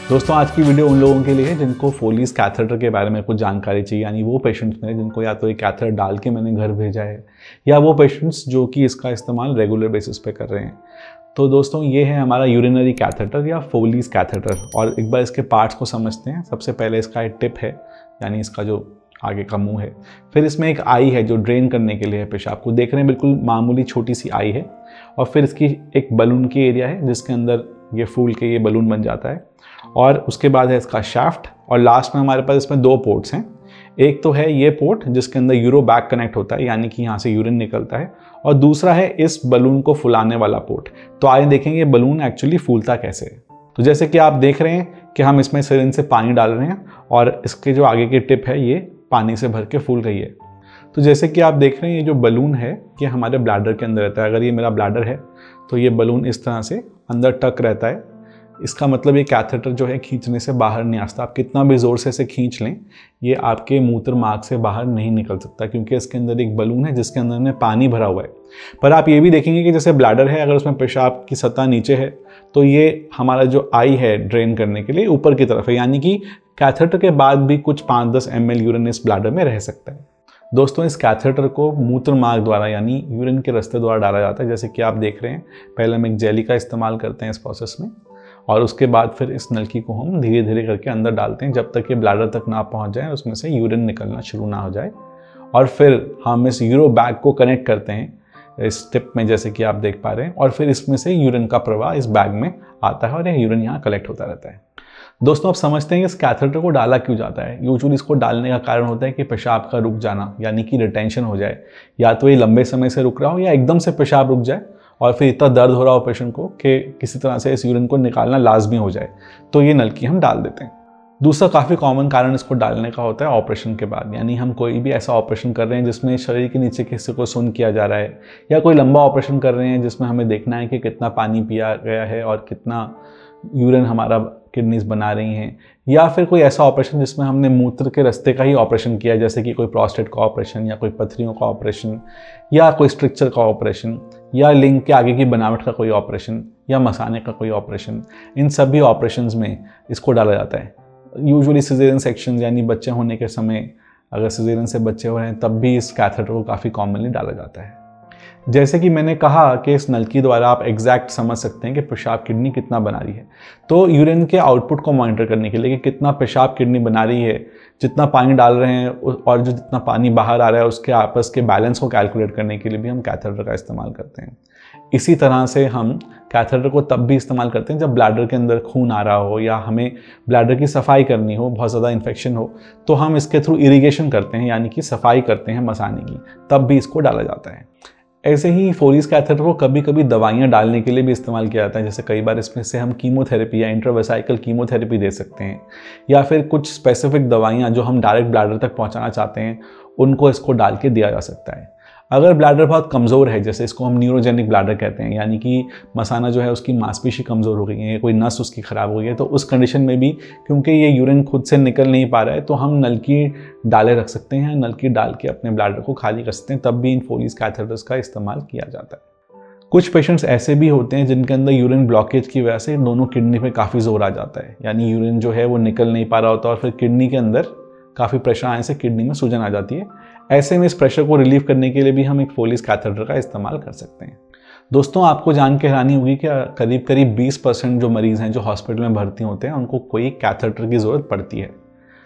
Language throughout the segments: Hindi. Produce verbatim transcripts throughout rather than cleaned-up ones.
दोस्तों आज की वीडियो उन लोगों के लिए है जिनको फोलीज कैथेटर के बारे में कुछ जानकारी चाहिए, यानी वो पेशेंट्स में जिनको या तो एक कैथेटर डाल के मैंने घर भेजा है या वो पेशेंट्स जो कि इसका इस्तेमाल रेगुलर बेसिस पे कर रहे हैं। तो दोस्तों ये है हमारा यूरिनरी कैथेटर या फोलीज कैथेटर। और एक बार इसके पार्ट्स को समझते हैं। सबसे पहले इसका एक टिप है, यानी इसका जो आगे का मुंह है। फिर इसमें एक आई है जो ड्रेन करने के लिए है पेशाब को। देख रहे हैं बिल्कुल मामूली छोटी सी आई है। और फिर इसकी एक बलून की एरिया है जिसके अंदर ये फूल के ये बलून बन जाता है। और उसके बाद है इसका शाफ्ट। और लास्ट में हमारे पास इसमें दो पोर्ट्स हैं। एक तो है ये पोर्ट जिसके अंदर यूरो बैग कनेक्ट होता है, यानी कि यहाँ से यूरिन निकलता है। और दूसरा है इस बलून को फुलाने वाला पोर्ट। तो आइए देखेंगे बलून एक्चुअली फूलता कैसे है। तो जैसे कि आप देख रहे हैं कि हम इसमें सिरिंज से पानी डाल रहे हैं और इसके जो आगे की टिप है ये पानी से भर के फूल रही है। तो जैसे कि आप देख रहे हैं ये जो बलून है ये हमारे ब्लैडर के अंदर रहता है। अगर ये मेरा ब्लैडर है तो ये बलून इस तरह से अंदर टक रहता है। इसका मतलब ये कैथेटर जो है खींचने से बाहर नहीं आता। आप कितना भी ज़ोर से इसे खींच लें ये आपके मूत्र मार्ग से बाहर नहीं निकल सकता, क्योंकि इसके अंदर एक बलून है जिसके अंदर में पानी भरा हुआ है। पर आप ये भी देखेंगे कि जैसे ब्लैडर है, अगर उसमें पेशाब की सतह नीचे है तो ये हमारा जो आई है ड्रेन करने के लिए ऊपर की तरफ है, यानी कि कैथेटर के बाद भी कुछ पाँच दस एम एल यूरिन इस ब्लैडर में रह सकता है। दोस्तों इस कैथेटर को मूत्र मार्ग द्वारा यानी यूरिन के रास्ते द्वारा डाला जाता है। जैसे कि आप देख रहे हैं पहले हम एक जेली का इस्तेमाल करते हैं इस प्रोसेस में, और उसके बाद फिर इस नलकी को हम धीरे धीरे करके अंदर डालते हैं जब तक ये ब्लैडर तक ना पहुंच जाए, उसमें से यूरिन निकलना शुरू ना हो जाए। और फिर हम इस यूरो बैग को कनेक्ट करते हैं इस टिप में, जैसे कि आप देख पा रहे हैं। और फिर इसमें से यूरिन का प्रवाह इस बैग में आता है और ये यूरिन यहाँ कलेक्ट होता रहता है। दोस्तों आप समझते हैं कि इस कैथेटर को डाला क्यों जाता है। यूजुअली इसको डालने का कारण होता है कि पेशाब का रुक जाना, यानी कि रिटेंशन हो जाए। या तो ये लंबे समय से रुक रहा हो या एकदम से पेशाब रुक जाए और फिर इतना दर्द हो रहा हो पेशेंट को कि किसी तरह से इस यूरिन को निकालना लाजमी हो जाए, तो ये नलकी हम डाल देते हैं। दूसरा काफ़ी कॉमन कारण इसको डालने का होता है ऑपरेशन के बाद, यानी हम कोई भी ऐसा ऑपरेशन कर रहे हैं जिसमें शरीर के नीचे के हिस्से को सुन्न किया जा रहा है, या कोई लंबा ऑपरेशन कर रहे हैं जिसमें हमें देखना है कि कितना पानी पिया गया है और कितना यूरिन हमारा किडनीज बना रही हैं, या फिर कोई ऐसा ऑपरेशन जिसमें हमने मूत्र के रास्ते का ही ऑपरेशन किया, जैसे कि कोई प्रोस्टेट का ऑपरेशन या कोई पथरियों का ऑपरेशन या कोई स्ट्रक्चर का ऑपरेशन या लिंग के आगे की बनावट का कोई ऑपरेशन या मसाने का कोई ऑपरेशन। इन सभी ऑपरेशंस में इसको डाला जाता है। यूजुअली सिजेरियन सेक्शन यानी बच्चे होने के समय अगर सिजेरियन से बच्चे हो रहे हैं तब भी इस कैथेटर को काफ़ी कॉमनली डाला जाता है। जैसे कि मैंने कहा कि इस नलकी द्वारा आप एग्जैक्ट समझ सकते हैं कि पेशाब किडनी कितना बना रही है। तो यूरिन के आउटपुट को मॉनिटर करने के लिए कि कितना पेशाब किडनी बना रही है, जितना पानी डाल रहे हैं और जो जितना पानी बाहर आ रहा है उसके आपस के बैलेंस को कैलकुलेट करने के लिए भी हम कैथेटर का इस्तेमाल करते हैं। इसी तरह से हम कैथेटर को तब भी इस्तेमाल करते हैं जब ब्लैडर के अंदर खून आ रहा हो या हमें ब्लैडर की सफाई करनी हो, बहुत ज़्यादा इन्फेक्शन हो, तो हम इसके थ्रू इरिगेशन करते हैं, यानी कि सफाई करते हैं मसाने की, तब भी इसको डाला जाता है। ऐसे ही फोलीज कैथेटर को कभी कभी दवाइयाँ डालने के लिए भी इस्तेमाल किया जाता है। जैसे कई बार इसमें से हम कीमोथेरेपी या इंट्रावेसाइकल कीमोथेरेपी दे सकते हैं, या फिर कुछ स्पेसिफिक दवाइयाँ जो हम डायरेक्ट ब्लैडर तक पहुँचाना चाहते हैं उनको इसको डाल के दिया जा सकता है। अगर ब्लैडर बहुत कमज़ोर है, जैसे इसको हम न्यूरोजेनिक ब्लैडर कहते हैं, यानी कि मसाना जो है उसकी मांसपेशी कमज़ोर हो गई है, कोई नस उसकी ख़राब हो गई है, तो उस कंडीशन में भी क्योंकि ये यूरिन खुद से निकल नहीं पा रहा है तो हम नलकी डाले रख सकते हैं, नलकी डाल के अपने ब्लैडर को खाली कर सकते हैं। तब भी इन फोलीज कैथेटर्स का इस्तेमाल किया जाता है। कुछ पेशेंट्स ऐसे भी होते हैं जिनके अंदर यूरिन ब्लॉकेज की वजह से दोनों किडनी पे काफ़ी जोर आ जाता है, यानी यूरिन जो है वो निकल नहीं पा रहा होता और फिर किडनी के अंदर काफ़ी प्रेशर आने से किडनी में सूजन आ जाती है। ऐसे में इस प्रेशर को रिलीव करने के लिए भी हम एक फोलीज कैथेटर का इस्तेमाल कर सकते हैं। दोस्तों आपको जान के हैरानी होगी कि करीब करीब बीस परसेंट जो मरीज़ हैं जो हॉस्पिटल में भर्ती होते हैं उनको कोई कैथेटर की ज़रूरत पड़ती है।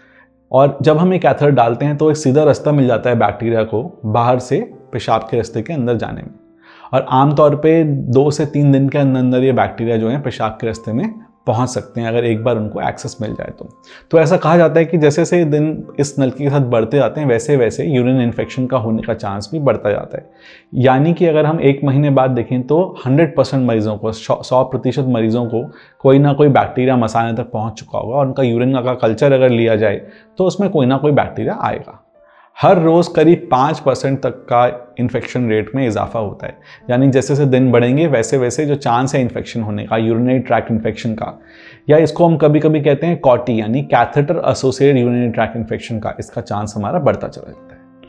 और जब हम एक कैथेटर डालते हैं तो एक सीधा रास्ता मिल जाता है बैक्टीरिया को बाहर से पेशाब के रास्ते के अंदर जाने में। और आमतौर पे दो से तीन दिन के अंदर अंदर ये बैक्टीरिया जो है पेशाब के रास्ते में पहुंच सकते हैं अगर एक बार उनको एक्सेस मिल जाए तो। तो ऐसा कहा जाता है कि जैसे जैसे दिन इस नलकी के साथ बढ़ते जाते हैं वैसे वैसे यूरिन इन्फेक्शन का होने का चांस भी बढ़ता जाता है। यानी कि अगर हम एक महीने बाद देखें तो हंड्रेड परसेंट मरीजों को, सौ प्रतिशत मरीजों को कोई ना कोई बैक्टीरिया मसाने तक पहुँच चुका होगा और उनका यूरिन का कल्चर अगर लिया जाए तो उसमें कोई ना कोई बैक्टीरिया आएगा। हर रोज़ करीब पाँच परसेंट तक का इन्फेक्शन रेट में इजाफा होता है। यानी जैसे जैसे दिन बढ़ेंगे वैसे वैसे जो चांस है इन्फेक्शन होने का, यूरिनरी ट्रैक्ट इन्फेक्शन का, या इसको हम कभी कभी कहते हैं कॉटी यानी catheter associated urinary tract infection का, इसका चांस हमारा बढ़ता चला जाता है।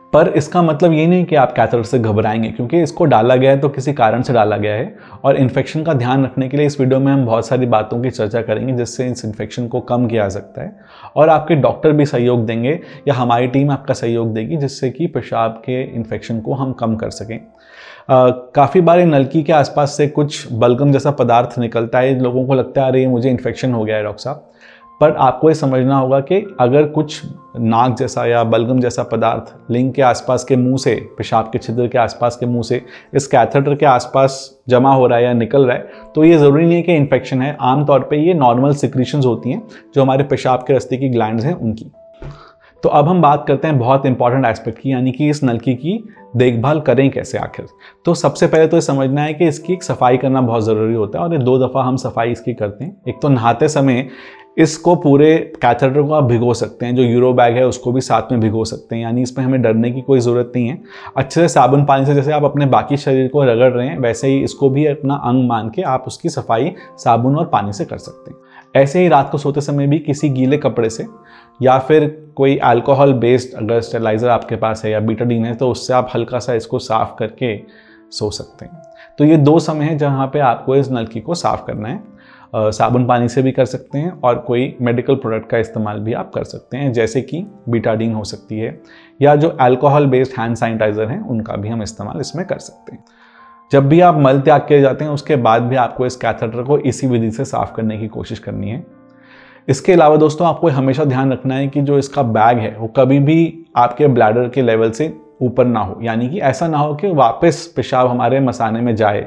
पर इसका मतलब ये नहीं कि आप कैथेटर से घबराएंगे, क्योंकि इसको डाला गया है तो किसी कारण से डाला गया है। और इन्फेक्शन का ध्यान रखने के लिए इस वीडियो में हम बहुत सारी बातों की चर्चा करेंगे जिससे इस इन्फेक्शन को कम किया जा सकता है। और आपके डॉक्टर भी सहयोग देंगे या हमारी टीम आपका सहयोग देगी जिससे कि पेशाब के इन्फेक्शन को हम कम कर सकें। काफ़ी बार नलकी के आसपास से कुछ बलगम जैसा पदार्थ निकलता है, लोगों को लगता है अरे मुझे इन्फेक्शन हो गया है डॉक्टर साहब। पर आपको ये समझना होगा कि अगर कुछ नाक जैसा या बलगम जैसा पदार्थ लिंग के आसपास के मुंह से, पेशाब के छिद्र के आसपास के मुंह से इस कैथेटर के आसपास जमा हो रहा है या निकल रहा है, तो ये ज़रूरी नहीं है कि इन्फेक्शन है। आमतौर पे ये नॉर्मल सिक्रीशंस होती हैं जो हमारे पेशाब के रास्ते की ग्लैंड्स हैं उनकी। तो अब हम बात करते हैं बहुत इंपॉर्टेंट एस्पेक्ट की, यानी कि इस नलकी की देखभाल करें कैसे आखिर। तो सबसे पहले तो ये समझना है कि इसकी सफाई करना बहुत ज़रूरी होता है और ये दो दफ़ा हम सफाई इसकी करते हैं। एक तो नहाते समय इसको पूरे कैथेटर को आप भिगो सकते हैं, जो यूरो बैग है उसको भी साथ में भिगो सकते हैं, यानी इसमें हमें डरने की कोई ज़रूरत नहीं है। अच्छे से साबुन पानी से जैसे आप अपने बाकी शरीर को रगड़ रहे हैं वैसे ही इसको भी अपना अंग मान के आप उसकी सफाई साबुन और पानी से कर सकते हैं। ऐसे ही रात को सोते समय भी किसी गीले कपड़े से या फिर कोई अल्कोहल बेस्ड अगर स्टेरिलाइज़र आपके पास है या बीटाडीन है तो उससे आप हल्का सा इसको साफ़ करके सो सकते हैं। तो ये दो समय है जहाँ पे आपको इस नलकी को साफ़ करना है। Uh, साबुन पानी से भी कर सकते हैं और कोई मेडिकल प्रोडक्ट का इस्तेमाल भी आप कर सकते हैं, जैसे कि बीटाडीन हो सकती है या जो अल्कोहल बेस्ड हैंड सैनिटाइज़र हैं उनका भी हम इस्तेमाल इसमें कर सकते हैं। जब भी आप मल त्याग किए जाते हैं उसके बाद भी आपको इस कैथेटर को इसी विधि से साफ़ करने की कोशिश करनी है। इसके अलावा दोस्तों आपको हमेशा ध्यान रखना है कि जो इसका बैग है वो कभी भी आपके ब्लैडर के लेवल से ऊपर ना हो, यानी कि ऐसा ना हो कि वापस पेशाब हमारे मसाने में जाए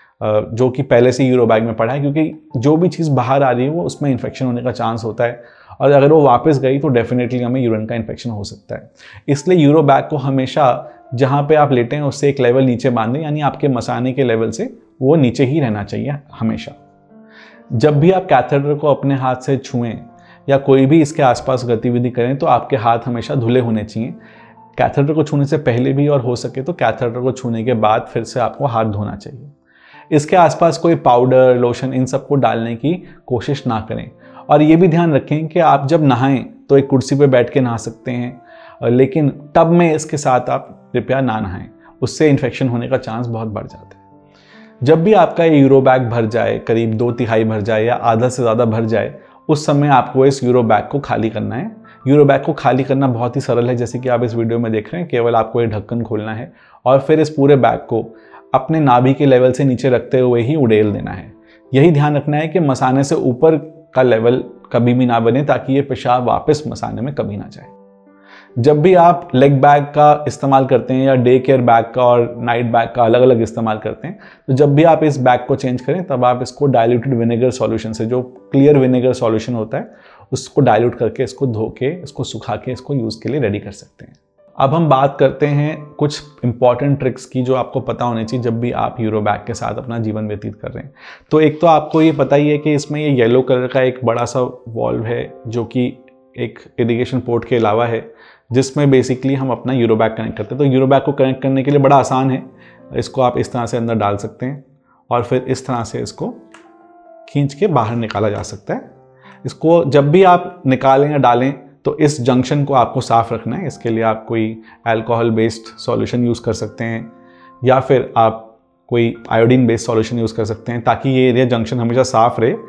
जो कि पहले से यूरो बैग में पड़ा है, क्योंकि जो भी चीज़ बाहर आ रही है वो उसमें इन्फेक्शन होने का चांस होता है और अगर वो वापस गई तो डेफिनेटली हमें यूरिन का इन्फेक्शन हो सकता है। इसलिए यूरो बैग को हमेशा जहाँ पे आप लेटे हैं उससे एक लेवल नीचे बांधें, यानी आपके मसाने के लेवल से वो नीचे ही रहना चाहिए हमेशा। जब भी आप कैथेटर को अपने हाथ से छुएं या कोई भी इसके आसपास गतिविधि करें तो आपके हाथ हमेशा धुले होने चाहिए। कैथेटर को छूने से पहले भी और हो सके तो कैथेटर को छूने के बाद फिर से आपको हाथ धोना चाहिए। इसके आसपास कोई पाउडर, लोशन इन सबको डालने की कोशिश ना करें। और ये भी ध्यान रखें कि आप जब नहाएं तो एक कुर्सी पे बैठ के नहा सकते हैं, लेकिन टब में इसके साथ आप कृपया ना नहाएं, उससे इन्फेक्शन होने का चांस बहुत बढ़ जाता है। जब भी आपका ये यूरो बैग भर जाए, करीब दो तिहाई भर जाए या आधा से ज़्यादा भर जाए, उस समय आपको इस यूरो बैग को खाली करना है। यूरो बैग को खाली करना बहुत ही सरल है, जैसे कि आप इस वीडियो में देख रहे हैं। केवल आपको ये ढक्कन खोलना है और फिर इस पूरे बैग को अपने नाभि के लेवल से नीचे रखते हुए ही उड़ेल देना है। यही ध्यान रखना है कि मसाने से ऊपर का लेवल कभी भी ना बने ताकि ये पेशाब वापस मसाने में कभी ना जाए। जब भी आप लेग बैग का इस्तेमाल करते हैं या डे केयर बैग का और नाइट बैग का अलग अलग इस्तेमाल करते हैं, तो जब भी आप इस बैग को चेंज करें तब आप इसको डाइल्यूटेड विनेगर सॉल्यूशन से, जो क्लियर विनेगर सॉल्यूशन होता है, उसको डाइल्यूट करके इसको धो के इसको सुखा के इसको यूज़ के लिए रेडी कर सकते हैं। अब हम बात करते हैं कुछ इंपॉर्टेंट ट्रिक्स की जो आपको पता होनी चाहिए जब भी आप यूरो बैग के साथ अपना जीवन व्यतीत कर रहे हैं। तो एक तो आपको ये पता ही है कि इसमें ये येलो कलर का एक बड़ा सा वॉल्व है जो कि एक इरिगेशन पोर्ट के अलावा है, जिसमें बेसिकली हम अपना यूरो बैग कनेक्ट करते हैं। तो यूरो बैग को कनेक्ट करने के लिए बड़ा आसान है। इसको आप इस तरह से अंदर डाल सकते हैं और फिर इस तरह से इसको खींच के बाहर निकाला जा सकता है। इसको जब भी आप निकालें या डालें तो इस जंक्शन को आपको साफ़ रखना है। इसके लिए आप कोई अल्कोहल बेस्ड सॉल्यूशन यूज़ कर सकते हैं या फिर आप कोई आयोडीन बेस्ड सॉल्यूशन यूज़ कर सकते हैं ताकि ये एरिया जंक्शन हमेशा साफ़ रहे।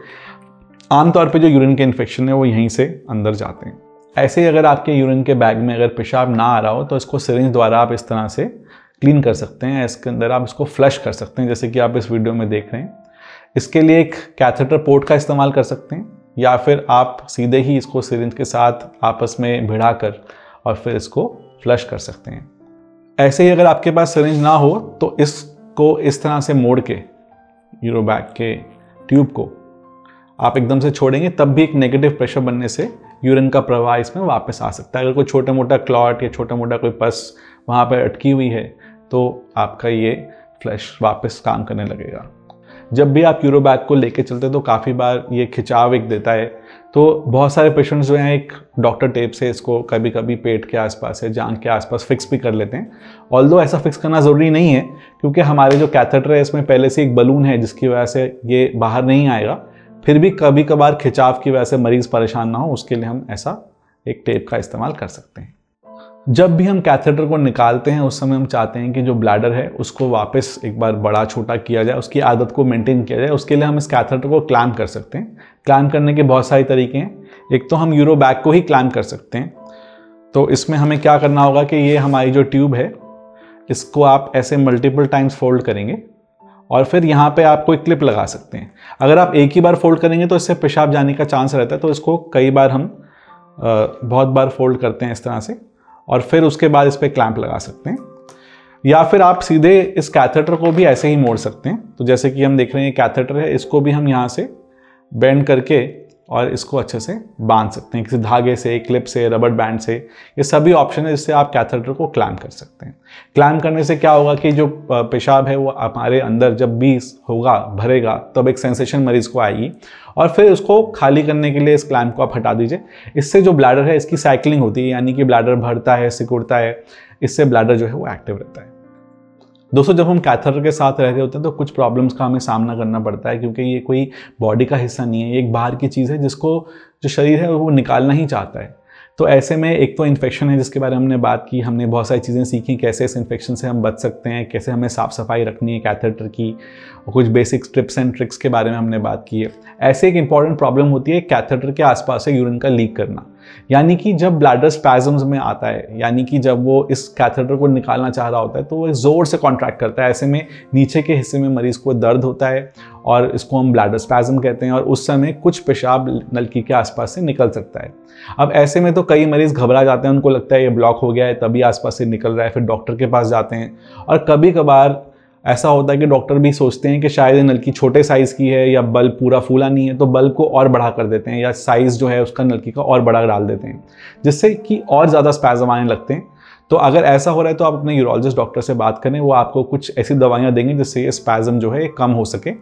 आमतौर पे जो यूरिन के इन्फेक्शन है वो यहीं से अंदर जाते हैं। ऐसे ही अगर आपके यूरिन के बैग में अगर पेशाब ना आ रहा हो तो इसको सिरिंज द्वारा आप इस तरह से क्लीन कर सकते हैं। इसके अंदर आप इसको फ्लश कर सकते हैं, जैसे कि आप इस वीडियो में देख रहे हैं। इसके लिए एक कैथेटर पोर्ट का इस्तेमाल कर सकते हैं या फिर आप सीधे ही इसको सिरिंज के साथ आपस में भिड़ा कर और फिर इसको फ्लश कर सकते हैं। ऐसे ही अगर आपके पास सिरिंज ना हो तो इसको इस तरह से मोड़ के यूरो बैग के ट्यूब को आप एकदम से छोड़ेंगे तब भी एक नेगेटिव प्रेशर बनने से यूरिन का प्रवाह इसमें वापस आ सकता है। अगर कोई छोटा मोटा क्लॉट या छोटा मोटा कोई पस वहाँ पर अटकी हुई है तो आपका ये फ्लश वापस काम करने लगेगा। जब भी आप यूरो बैग को लेके चलते हैं तो काफ़ी बार ये खिंचाव एक देता है, तो बहुत सारे पेशेंट्स जो हैं एक डॉक्टर टेप से इसको कभी कभी पेट के आसपास या जांघ के आसपास फिक्स भी कर लेते हैं। ऑल्दो ऐसा फिक्स करना ज़रूरी नहीं है क्योंकि हमारे जो कैथेटर है इसमें पहले से एक बलून है जिसकी वजह से ये बाहर नहीं आएगा। फिर भी कभी कभार खिंचाव की वजह से मरीज़ परेशान ना हो, उसके लिए हम ऐसा एक टेप का इस्तेमाल कर सकते हैं। जब भी हम कैथेटर को निकालते हैं उस समय हम चाहते हैं कि जो ब्लैडर है उसको वापस एक बार बड़ा छोटा किया जाए, उसकी आदत को मेंटेन किया जाए। उसके लिए हम इस कैथेटर को क्लैम्प कर सकते हैं। क्लैम्प करने के बहुत सारे तरीके हैं। एक तो हम यूरो बैग को ही क्लैम्प कर सकते हैं। तो इसमें हमें क्या करना होगा कि ये हमारी जो ट्यूब है इसको आप ऐसे मल्टीपल टाइम्स फोल्ड करेंगे और फिर यहाँ पे आप कोई क्लिप लगा सकते हैं। अगर आप एक ही बार फोल्ड करेंगे तो इससे पेशाब जाने का चांस रहता है, तो इसको कई बार हम बहुत बार फोल्ड करते हैं इस तरह से और फिर उसके बाद इस पर क्लैंप लगा सकते हैं। या फिर आप सीधे इस कैथेटर को भी ऐसे ही मोड़ सकते हैं। तो जैसे कि हम देख रहे हैं कैथेटर है, इसको भी हम यहाँ से बेंड करके और इसको अच्छे से बांध सकते हैं किसी धागे से, क्लिप से, रबर बैंड से। ये सभी ऑप्शन है जिससे आप कैथेटर को क्लैम्प कर सकते हैं। क्लैम्प करने से क्या होगा कि जो पेशाब है वो हमारे अंदर जब भी होगा, भरेगा, तब एक सेंसेशन मरीज को आएगी और फिर उसको खाली करने के लिए इस क्लैम्प को आप हटा दीजिए। इससे जो ब्लैडर है इसकी साइकिलिंग होती है, यानी कि ब्लैडर भरता है, सिकुड़ता है। इससे ब्लैडर जो है वो एक्टिव रहता है। दोस्तों, जब हम कैथेटर के साथ रहते होते हैं तो कुछ प्रॉब्लम्स का हमें सामना करना पड़ता है, क्योंकि ये कोई बॉडी का हिस्सा नहीं है, ये एक बाहर की चीज़ है जिसको जो शरीर है वो निकालना ही चाहता है। तो ऐसे में एक तो इन्फेक्शन है जिसके बारे में हमने बात की, हमने बहुत सारी चीज़ें सीखी कैसे इस इन्फेक्शन से हम बच सकते हैं, कैसे हमें साफ़ सफाई रखनी है कैथेटर की, और कुछ बेसिक टिप्स एंड ट्रिक्स के बारे में हमने बात की है। ऐसे एक इंपॉर्टेंट प्रॉब्लम होती है कैथेटर के आसपास से यूरिन का लीक करना, यानी कि जब ब्लैडर स्पैज़म्स में आता है, यानी कि जब वो इस कैथेटर को निकालना चाह रहा होता है तो वो ज़ोर से कॉन्ट्रैक्ट करता है। ऐसे में नीचे के हिस्से में मरीज़ को दर्द होता है और इसको हम ब्लैडर स्पैज़म कहते हैं और उस समय कुछ पेशाब नलकी के आसपास से निकल सकता है। अब ऐसे में तो कई मरीज़ घबरा जाते हैं, उनको लगता है ये ब्लॉक हो गया है तभी आसपास से निकल रहा है, फिर डॉक्टर के पास जाते हैं। और कभी कभार ऐसा होता है कि डॉक्टर भी सोचते हैं कि शायद ये नलकी छोटे साइज़ की है या बल्ब पूरा फूला नहीं है, तो बल्ब को और बड़ा कर देते हैं या साइज़ जो है उसका नलकी का और बड़ा डाल देते हैं, जिससे कि और ज़्यादा स्पैज़म आने लगते हैं। तो अगर ऐसा हो रहा है तो आप अपने यूरोलॉजिस्ट डॉक्टर से बात करें, वो आपको कुछ ऐसी दवाइयाँ देंगे जिससे ये स्पैज़म जो है कम हो सके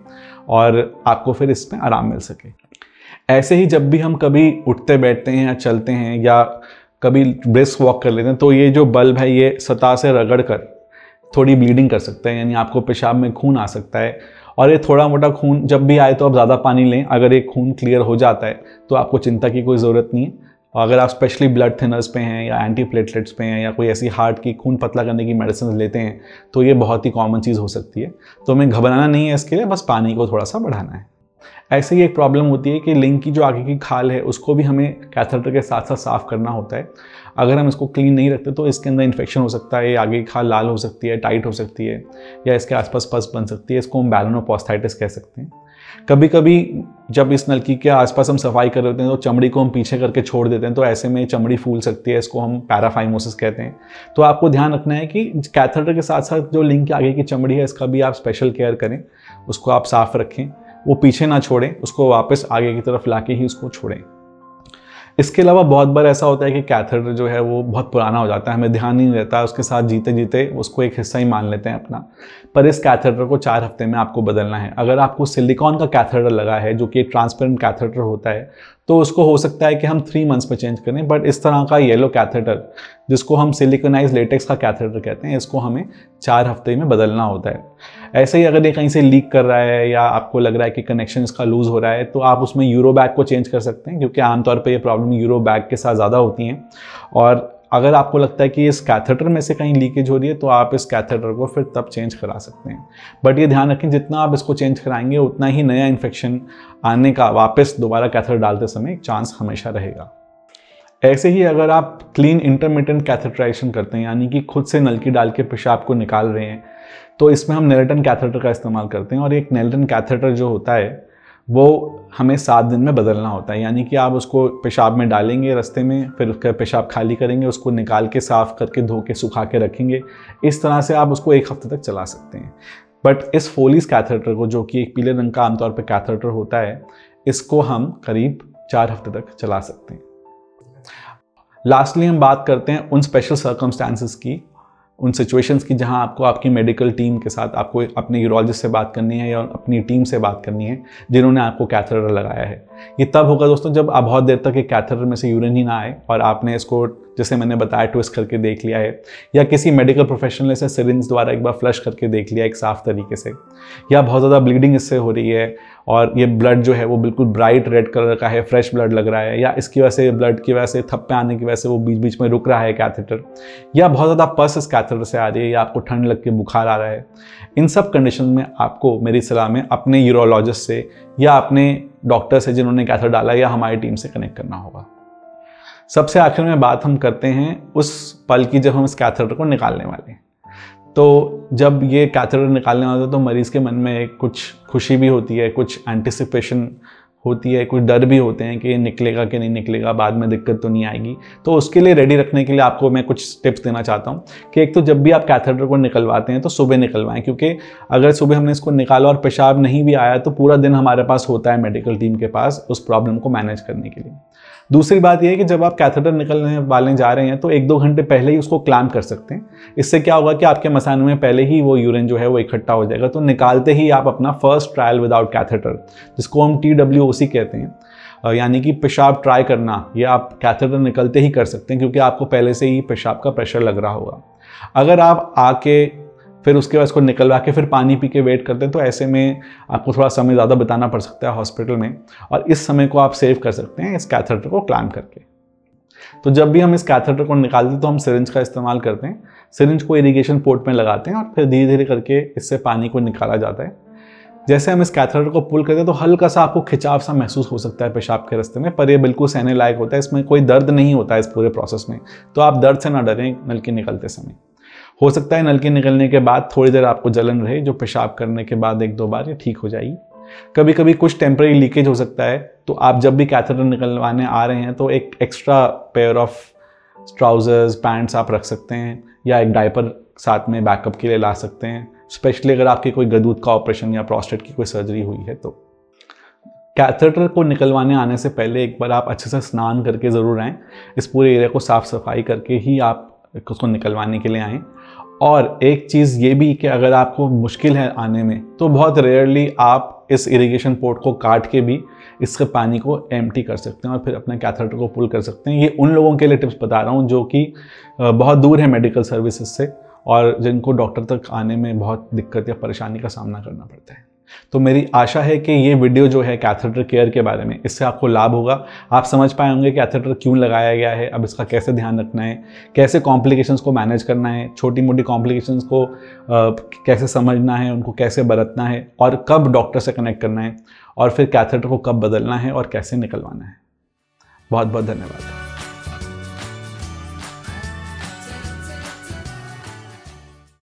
और आपको फिर इसमें आराम मिल सके। ऐसे ही जब भी हम कभी उठते बैठते हैं या चलते हैं या कभी ब्रिस्क वॉक कर लेते हैं तो ये जो बल्ब है ये सतह से रगड़ कर थोड़ी ब्लीडिंग कर सकता है, यानी आपको पेशाब में खून आ सकता है। और ये थोड़ा मोटा खून जब भी आए तो आप ज़्यादा पानी लें। अगर ये खून क्लियर हो जाता है तो आपको चिंता की कोई ज़रूरत नहीं है। अगर आप स्पेशली ब्लड थिनर्स पे हैं या एंटी प्लेटलेट्स पे हैं या कोई ऐसी हार्ट की खून पतला करने की मेडिसिन लेते हैं तो ये बहुत ही कॉमन चीज़ हो सकती है। तो हमें घबराना नहीं है इसके लिए, बस पानी को थोड़ा सा बढ़ाना है। ऐसे ही एक प्रॉब्लम होती है कि लिंग की जो आगे की खाल है उसको भी हमें कैथेटर के साथ साथ साफ़ करना होता है। अगर हम इसको क्लीन नहीं रखते तो इसके अंदर इन्फेक्शन हो सकता है, आगे की खाल लाल हो सकती है, टाइट हो सकती है या इसके आसपास पस बन सकती है। इसको हम बैलोनोपोस्टाइटिस कह सकते हैं। कभी कभी जब इस नलकी के आसपास हम सफाई कर रहे होते हैं तो चमड़ी को हम पीछे करके छोड़ देते हैं, तो ऐसे में चमड़ी फूल सकती है। इसको हम पैराफाइमोसिस कहते हैं। तो आपको ध्यान रखना है कि कैथेटर के साथ साथ जो लिंग के आगे की चमड़ी है इसका भी आप स्पेशल केयर करें, उसको आप साफ रखें, वो पीछे ना छोड़ें, उसको वापस आगे की तरफ लाके ही उसको छोड़ें। इसके अलावा बहुत बार ऐसा होता है कि कैथेटर जो है वो बहुत पुराना हो जाता है, हमें ध्यान नहीं रहता, उसके साथ जीते जीते उसको एक हिस्सा ही मान लेते हैं अपना। पर इस कैथेटर को चार हफ्ते में आपको बदलना है। अगर आपको सिलिकॉन का कैथेटर लगा है जो कि एक ट्रांसपेरेंट कैथेटर होता है तो उसको हो सकता है कि हम थ्री मंथ्स में चेंज करें, बट इस तरह का येलो कैथेटर जिसको हम सिलिकॉनाइज लेटेक्स का कैथेटर कहते हैं, इसको हमें चार हफ्ते में बदलना होता है। ऐसे ही अगर ये कहीं से लीक कर रहा है या आपको लग रहा है कि कनेक्शन इसका लूज़ हो रहा है तो आप उसमें यूरो बैग को चेंज कर सकते हैं, क्योंकि आमतौर पर ये प्रॉब्लम यूरो बैग के साथ ज़्यादा होती हैं। और अगर आपको लगता है कि इस कैथेटर में से कहीं लीकेज हो रही है तो आप इस कैथेटर को फिर तब चेंज करा सकते हैं। बट ये ध्यान रखें जितना आप इसको चेंज कराएंगे उतना ही नया इन्फेक्शन आने का वापस दोबारा कैथेटर डालते समय एक चांस हमेशा रहेगा। ऐसे ही अगर आप क्लीन इंटरमिटेंट कैथेटराइजेशन करते हैं, यानी कि खुद से नलकी डाल के पेशाब को निकाल रहे हैं, तो इसमें हम नेलेटन कैथेटर का इस्तेमाल करते हैं। और एक नेलेटन कैथेटर जो होता है वो हमें सात दिन में बदलना होता है, यानी कि आप उसको पेशाब में डालेंगे रास्ते में, फिर उसका पेशाब खाली करेंगे, उसको निकाल के साफ़ करके धो के सुखा के रखेंगे। इस तरह से आप उसको एक हफ्ते तक चला सकते हैं। बट इस फोलीज कैथेटर को, जो कि एक पीले रंग का आमतौर पर कैथेटर होता है, इसको हम करीब चार हफ्ते तक चला सकते हैं। लास्टली हम बात करते हैं उन स्पेशल सर्कमस्टांसेस की, उन सिचुएशंस की जहां आपको आपकी मेडिकल टीम के साथ आपको अपने यूरोलॉजिस्ट से बात करनी है या अपनी टीम से बात करनी है जिन्होंने आपको कैथेटर लगाया है। ये तब होगा दोस्तों जब आप बहुत देर तक एक कैथेटर में से यूरिन ही ना आए और आपने इसको, जैसे मैंने बताया, ट्विस्ट करके देख लिया है, या किसी मेडिकल प्रोफेशनल से सिरिंज द्वारा एक बार फ्लश करके देख लिया एक साफ तरीके से, या बहुत ज़्यादा ब्लीडिंग इससे हो रही है और ये ब्लड जो है वो बिल्कुल ब्राइट रेड कलर का है, फ्रेश ब्लड लग रहा है, या इसकी वजह से ब्लड की वजह से थप्पे आने की वजह से वो बीच बीच में रुक रहा है कैथेटर, या बहुत ज़्यादा पस इस कैथेटर से आ रही है, या आपको ठंड लग के बुखार आ रहा है, इन सब कंडीशन में आपको मेरी सलाह में अपने यूरोलॉजिस्ट से या अपने डॉक्टर से जिन्होंने कैथेटर डाला या हमारी टीम से कनेक्ट करना होगा। सबसे आखिर में बात हम करते हैं उस पल की जब हम इस कैथेटर को निकालने वाले हैं। तो जब ये कैथेटर निकालने वाला था तो मरीज़ के मन में एक कुछ खुशी भी होती है, कुछ एंटिसिपेशन होती है, कुछ डर भी होते हैं कि ये निकलेगा कि नहीं निकलेगा, बाद में दिक्कत तो नहीं आएगी। तो उसके लिए रेडी रखने के लिए आपको मैं कुछ टिप्स देना चाहता हूँ कि एक तो जब भी आप कैथेटर को निकलवाते हैं तो सुबह निकलवाएं, क्योंकि अगर सुबह हमने इसको निकाला और पेशाब नहीं भी आया तो पूरा दिन हमारे पास होता है मेडिकल टीम के पास उस प्रॉब्लम को मैनेज करने के लिए। दूसरी बात यह है कि जब आप कैथेटर निकलने वाले जा रहे हैं तो एक दो घंटे पहले ही उसको क्लैम्प कर सकते हैं। इससे क्या होगा कि आपके मसाने में पहले ही वो यूरिन जो है वो इकट्ठा हो जाएगा, तो निकालते ही आप अपना फर्स्ट ट्रायल विदाउट कैथेटर, जिसको हम टी डब्ल्यू ओ सी कहते हैं, यानी कि पेशाब ट्राई करना, ये आप कैथेटर निकलते ही कर सकते हैं, क्योंकि आपको पहले से ही पेशाब का प्रेशर लग रहा होगा। अगर आप आके फिर उसके बाद इसको निकलवा के फिर पानी पी के वेट करते हैं तो ऐसे में आपको थोड़ा समय ज़्यादा बिताना पड़ सकता है हॉस्पिटल में, और इस समय को आप सेव कर सकते हैं इस कैथेटर को क्लैम्प करके। तो जब भी हम इस कैथेटर को निकालते हैं तो हम सिरिंज का इस्तेमाल करते हैं। सिरिंज को इरिगेशन पोर्ट में लगाते हैं और फिर धीरे धीरे करके इससे पानी को निकाला जाता है। जैसे हम इस कैथेटर को पुल करते हैं तो हल्का सा आपको खिंचाव सा महसूस हो सकता है पेशाब के रास्ते में, पर ये बिल्कुल सहने लायक होता है, इसमें कोई दर्द नहीं होता है इस पूरे प्रोसेस में। तो आप दर्द से ना डरें नलकी निकलते समय। हो सकता है नलकी निकलने के बाद थोड़ी देर आपको जलन रहे, जो पेशाब करने के बाद एक दो बार ये ठीक हो जाएगी। कभी कभी कुछ टेम्परेरी लीकेज हो सकता है, तो आप जब भी कैथेटर निकलवाने आ रहे हैं तो एक extra pair of trousers pants आप रख सकते हैं, या एक डायपर साथ में बैकअप के लिए ला सकते हैं, स्पेशली अगर आपकी कोई गदूद का ऑपरेशन या प्रोस्टेट की कोई सर्जरी हुई है। तो कैथेटर को निकलवाने आने से पहले एक बार आप अच्छे से स्नान करके ज़रूर आएँ। इस पूरे एरिया को साफ़ सफाई करके ही आप उसको निकलवाने के लिए आएँ। और एक चीज़ ये भी कि अगर आपको मुश्किल है आने में तो बहुत रेयरली आप इस इरिगेशन पोर्ट को काट के भी इसके पानी को एम्प्टी कर सकते हैं और फिर अपने कैथेटर को पुल कर सकते हैं। ये उन लोगों के लिए टिप्स बता रहा हूँ जो कि बहुत दूर है मेडिकल सर्विसेज से और जिनको डॉक्टर तक आने में बहुत दिक्कत या परेशानी का सामना करना पड़ता है। तो मेरी आशा है कि ये वीडियो जो है कैथेटर केयर के बारे में, इससे आपको लाभ होगा। आप समझ पाए होंगे कैथेटर क्यों लगाया गया है, अब इसका कैसे ध्यान रखना है, कैसे कॉम्प्लिकेशंस को मैनेज करना है, छोटी मोटी कॉम्प्लिकेशंस को आ, कैसे समझना है, उनको कैसे बरतना है, और कब डॉक्टर से कनेक्ट करना है, और फिर कैथेटर को कब बदलना है और कैसे निकलवाना है। बहुत बहुत धन्यवाद।